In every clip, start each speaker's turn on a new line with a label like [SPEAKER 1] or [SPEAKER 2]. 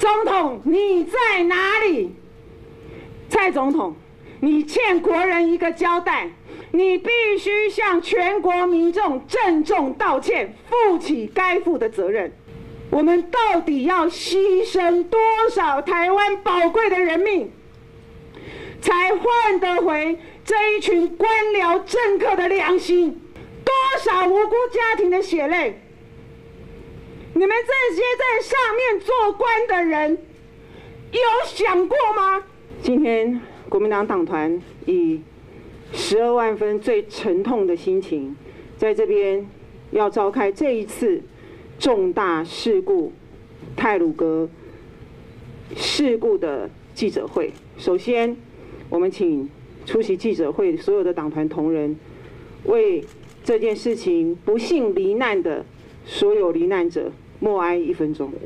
[SPEAKER 1] 总统你在哪里？蔡总统，你欠国人一个交代，你必须向全国民众郑重道歉，负起该负的责任。我们到底要牺牲多少台湾宝贵的人命，才换得回这一群官僚政客的良心？多少无辜家庭的血泪？你们这些在上面做官的人，有想过吗？今天国民党党团以12万分最沉痛的心情，在这边要召开这一次重大事故太鲁阁事故的记者会。首先，我们请出席记者会所有的党团同仁，为这件事情不幸罹难的所有罹难者默哀1分钟。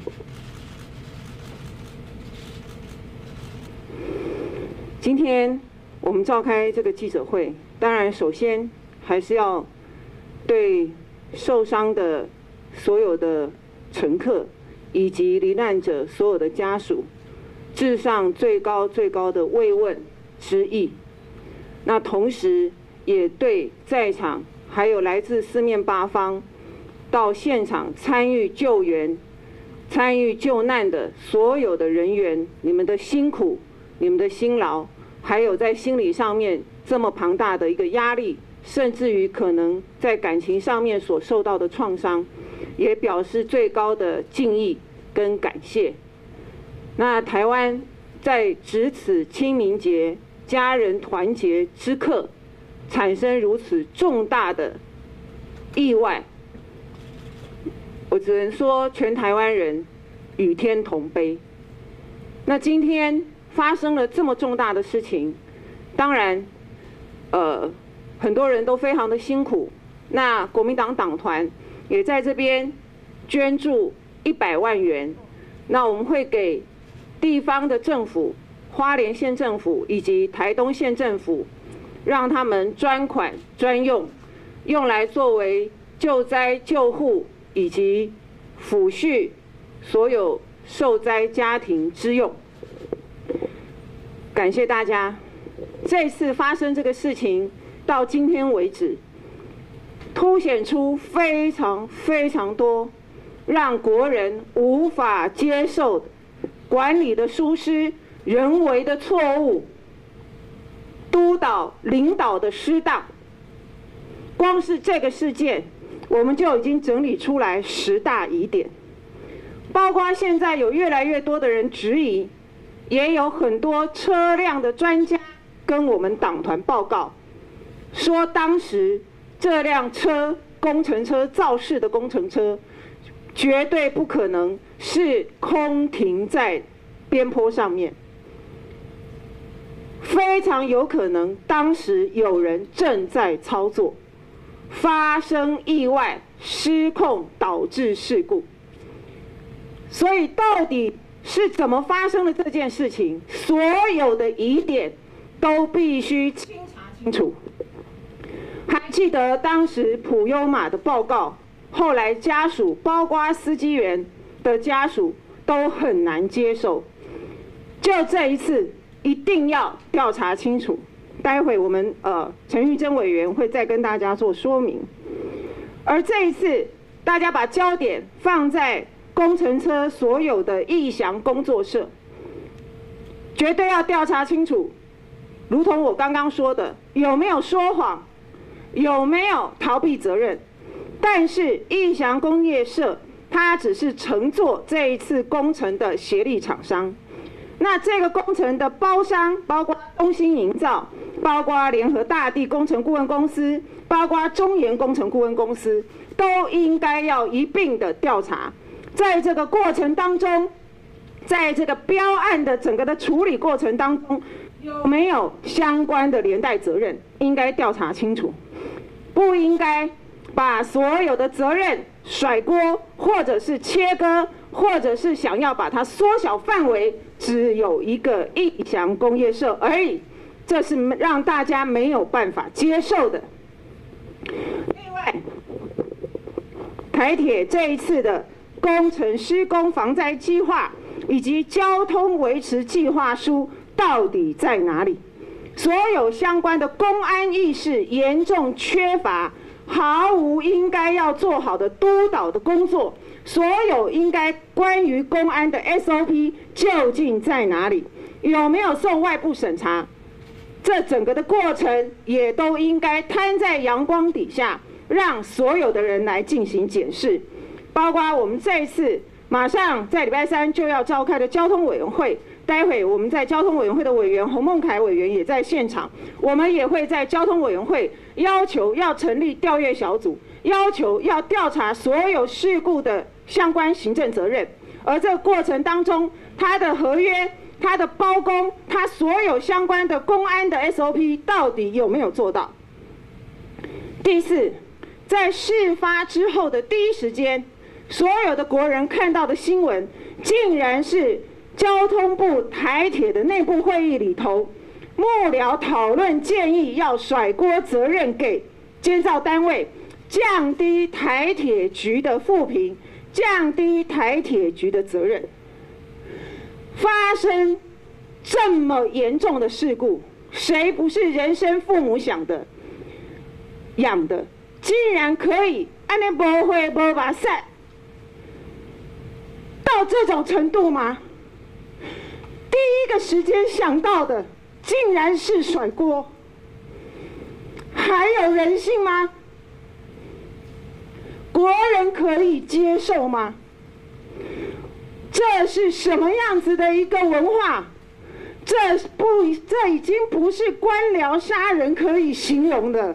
[SPEAKER 1] 今天我们召开这个记者会，当然首先还是要对受伤的所有的乘客以及罹难者所有的家属致上最高的慰问之意。那同时也对在场还有来自四面八方到现场参与救援、参与救难的所有的人员，你们的辛苦、你们的辛劳，还有在心理上面这么庞大的一个压力，甚至于可能在感情上面所受到的创伤，也表示最高的敬意跟感谢。那台湾在值此清明节家人团结之刻，产生如此重大的意外，我只能说全台湾人与天同悲。那今天发生了这么重大的事情，当然很多人都非常的辛苦。那国民党党团也在这边捐助100万元，那我们会给地方的政府、花莲县政府以及台东县政府，让他们专款专用，用来作为救灾救护以及抚恤所有受灾家庭之用。感谢大家。这次发生这个事情到今天为止，凸显出非常多让国人无法接受的管理的疏失、人为的错误、督导领导的失当。光是这个事件，我们就已经整理出来10大疑点，包括现在有越来越多的人质疑，也有很多车辆的专家跟我们党团报告，说当时这辆车工程车肇事的工程车，绝对不可能是空停在边坡上面，非常有可能当时有人正在操作，发生意外失控导致事故。所以到底是怎么发生的这件事情，所有的疑点都必须清查清楚。还记得当时普悠玛的报告，后来家属包括司机员的家属都很难接受。就这一次一定要调查清楚，待会我们陈玉珍委员会再跟大家做说明。而这一次大家把焦点放在工程车所有的义祥工作社，绝对要调查清楚。如同我刚刚说的，有没有说谎，有没有逃避责任？但是义祥工业社它只是承做这一次工程的协力厂商，那这个工程的包商包括东兴营造，包括联合大地工程顾问公司，包括中研工程顾问公司，都应该要一并的调查。在这个过程当中，在这个标案的整个的处理过程当中，有没有相关的连带责任，应该调查清楚，不应该把所有的责任甩锅，或者是切割，或者是想要把它缩小范围，只有一个义祥工业社而已，这是让大家没有办法接受的。另外，台铁这一次的工程施工防灾计划， 以及交通维持计划书到底在哪里？所有相关的公安意识严重缺乏，毫无应该要做好的督导的工作。所有应该关于公安的 SOP 究竟在哪里？有没有送外部审查？这整个的过程也都应该摊在阳光底下，让所有的人来进行检视。包括我们这一次马上在礼拜3就要召开的交通委员会，待会我们在交通委员会的委员洪孟凯委员也在现场，我们也会在交通委员会要求要成立调阅小组，要求要调查所有事故的相关行政责任，而这个过程当中，他的合约、他的包工、他所有相关的公安的 SOP 到底有没有做到？第四，在事发之后的第一时间，所有的国人看到的新闻，竟然是交通部台铁的内部会议里头，幕僚讨论建议要甩锅责任给监造单位，降低台铁局的负评，降低台铁局的责任。发生这么严重的事故，谁不是人生父母养的，竟然可以安尼无会无把散到这种程度吗？第一个时间想到的竟然是甩锅，还有人性吗？国人可以接受吗？这是什么样子的一个文化？这已经不是官僚杀人可以形容的。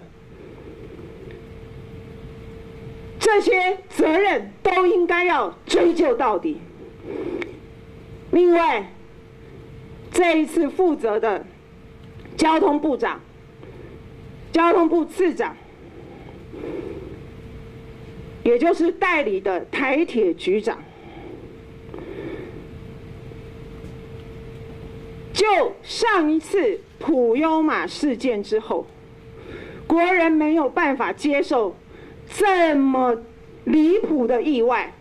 [SPEAKER 1] 这些责任都应该要追究到底。另外，这一次负责的交通部长、交通部次长，也就是代理的台铁局长，就上一次普悠玛事件之后，国人没有办法接受这么离谱的意外。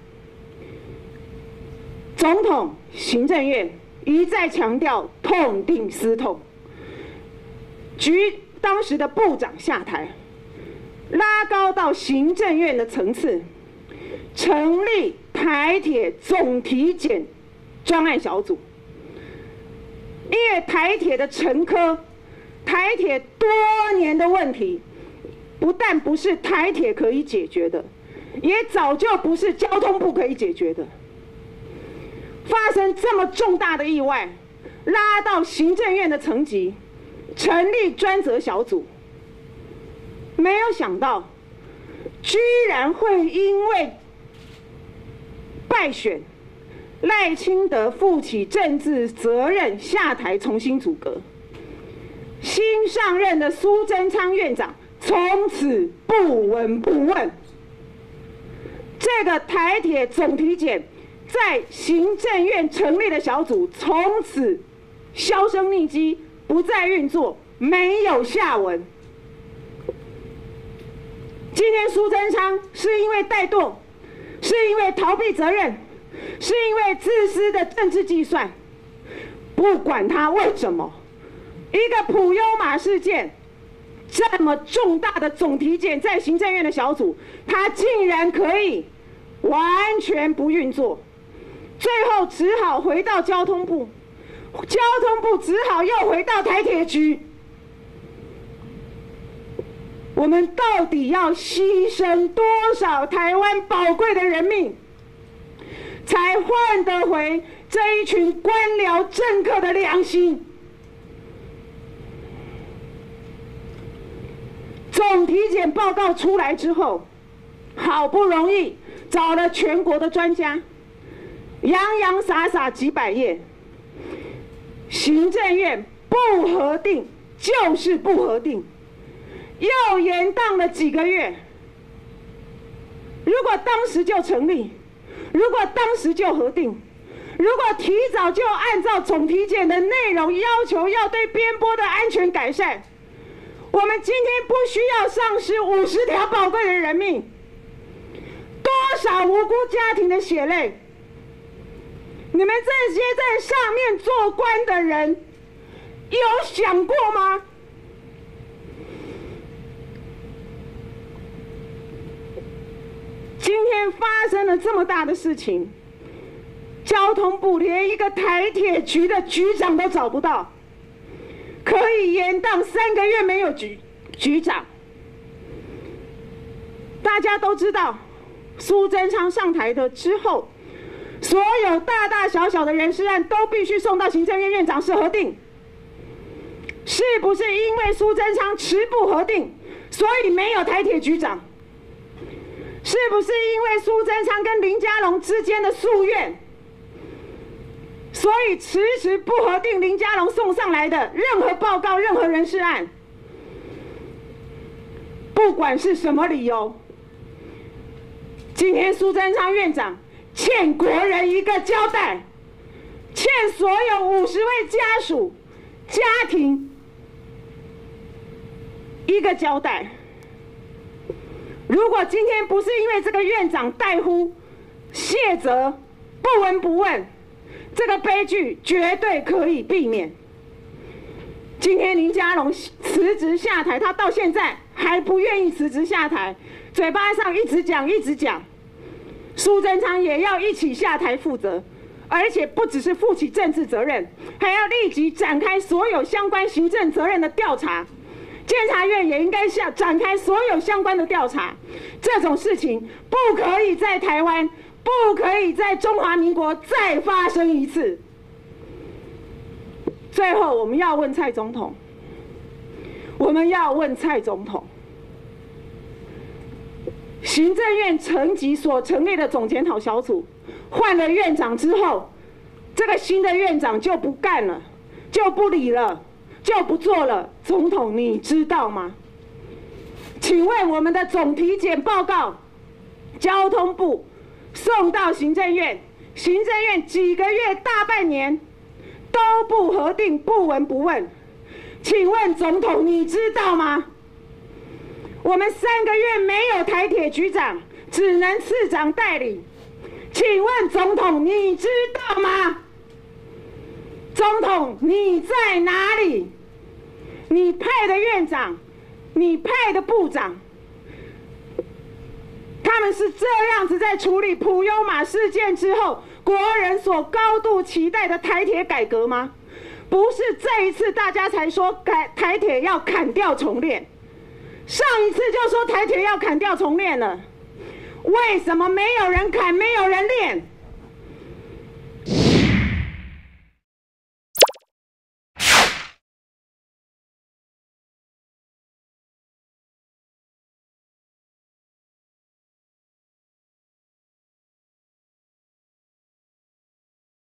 [SPEAKER 1] 总统、行政院一再强调痛定思痛，当时的部长下台，拉高到行政院的层次，成立台铁总体检专案小组。因为台铁的沉疴，台铁多年的问题，不但不是台铁可以解决的，也早就不是交通部可以解决的。发生这么重大的意外，拉到行政院的层级，成立专责小组，没有想到，居然会因为败选，赖清德负起政治责任下台重新组阁，新上任的苏贞昌院长从此不闻不问。这个台铁总体检在行政院成立的小组从此销声匿迹，不再运作，没有下文。今天苏贞昌是因为怠惰，是因为逃避责任，是因为自私的政治计算，不管他为什么，一个普悠玛事件这么重大的总体检在行政院的小组，他竟然可以完全不运作，最后只好回到交通部，交通部只好又回到台铁局。我们到底要牺牲多少台湾宝贵的人命，才换得回这一群官僚政客的良心？总体检报告出来之后，好不容易找了全国的专家，洋洋洒洒几百页，行政院不核定就是不核定，又延宕了几个月。如果当时就成立，如果当时就核定，如果提早就按照总体检的内容要求要对边坡的安全改善，我们今天不需要丧失50条宝贵的人命，多少无辜家庭的血泪， 你们这些在上面做官的人，有想过吗？今天发生了这么大的事情，交通部连一个台铁局的局长都找不到，可以延宕3个月没有局长。大家都知道，苏贞昌上台的之后，所有大大小小的人事案都必须送到行政院院长室核定。是不是因为苏贞昌迟不核定，所以没有台铁局长？是不是因为苏贞昌跟林佳龙之间的夙愿，所以迟迟不核定林佳龙送上来的任何报告、任何人事案？不管是什么理由，今天苏贞昌院长欠国人一个交代，欠所有50位家属、家庭一个交代。如果今天不是因为这个院长怠忽、卸责、不闻不问，这个悲剧绝对可以避免。今天林佳龙辞职下台，他到现在还不愿意辞职下台，嘴巴上一直讲一直讲。苏贞昌也要一起下台负责，而且不只是负起政治责任，还要立即展开所有相关行政责任的调查。监察院也应该展开所有相关的调查，这种事情不可以在台湾，不可以在中华民国再发生一次。最后，我们要问蔡总统，行政院层级所成立的总检讨小组，换了院长之后，这个新的院长就不干了，就不理了。就不做了，总统你知道吗？请问我们的总体检报告，交通部送到行政院，行政院几个月大半年都不核定，不闻不问，请问总统你知道吗？我们3个月没有台铁局长，只能次长代理，请问总统你知道吗？总统你在哪里？你派的院长，你派的部长，他们是这样子在处理普悠玛事件之后国人所高度期待的台铁改革吗？不是这一次大家才说台铁要砍掉重练，上一次就说台铁要砍掉重练了，为什么没有人砍，没有人练？